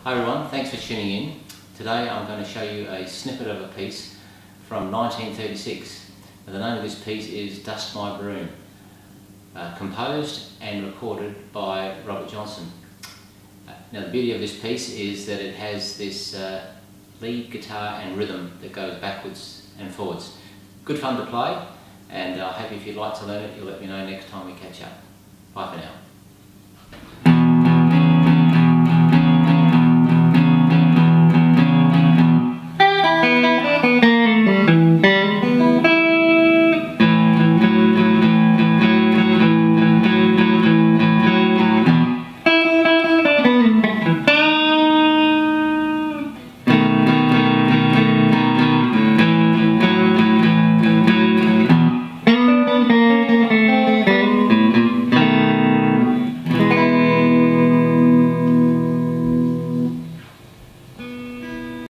Hi everyone, thanks for tuning in. Today I'm going to show you a snippet of a piece from 1936. Now, the name of this piece is Dust My Broom, composed and recorded by Robert Johnson. Now the beauty of this piece is that it has this lead guitar and rhythm that goes backwards and forwards. Good fun to play, and I hope if you'd like to learn it, you'll let me know next time we catch up. Bye for now.